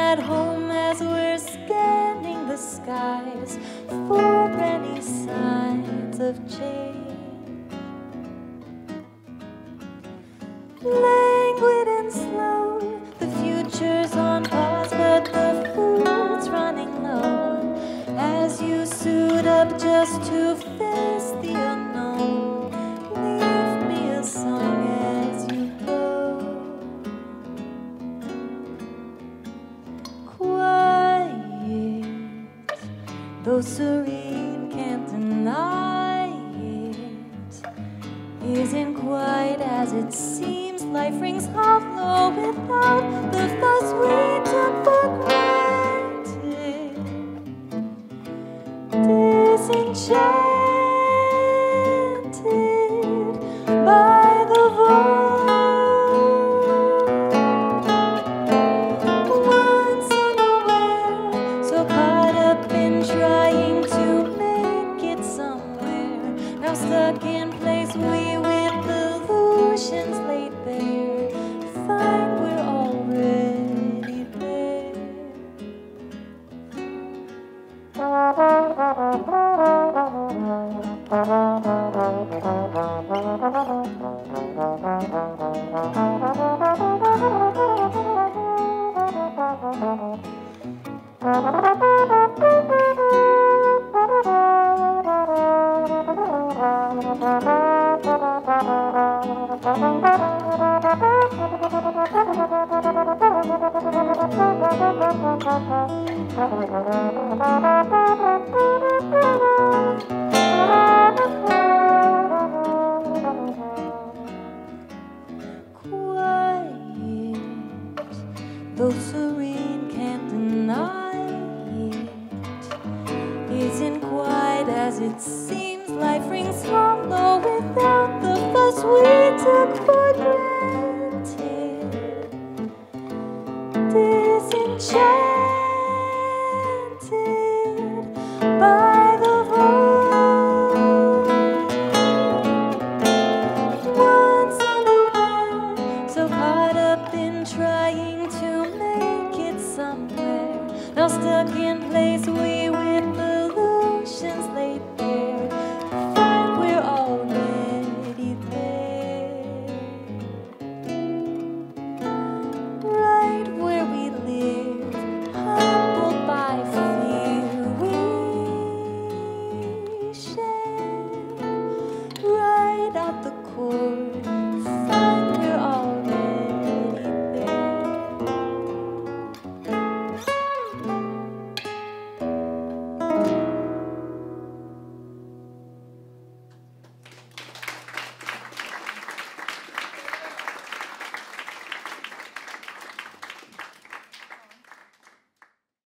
at home as we're scanning the skies for any signs of change. Languid and slow, the future's on pause, but the food's running low. As you suit up just to face the unknown, leave me a song as you go. Quiet, though serene, can't deny it. Isn't quite as it seems. Life rings hollow without the fuss we took for granted. Disenchanted by the void. Once unaware, so caught up in trying to make it somewhere. Now stuck in place, we with illusions laid bare. Find we're already there. Quiet, though serene, can't deny it. Isn't quite as it seems. Life rings hollow without the fuss we took for granted. Disenchanted by the void. Once unaware, so caught up in trying to make it somewhere. Now stuck in place, we with illusions laid bare. Find we're already there. Right where we live, humbled by fear we share. Right at the core,